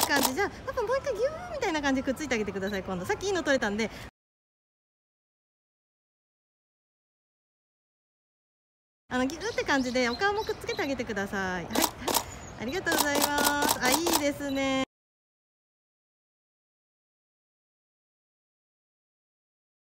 感じ。じゃあパパもう一回ギューみたいな感じでくっついてあげてください。今度さっきいいの取れたんで、ギューって感じでお顔もくっつけてあげてください。はい、はい、ありがとうございます。あ、いいですね。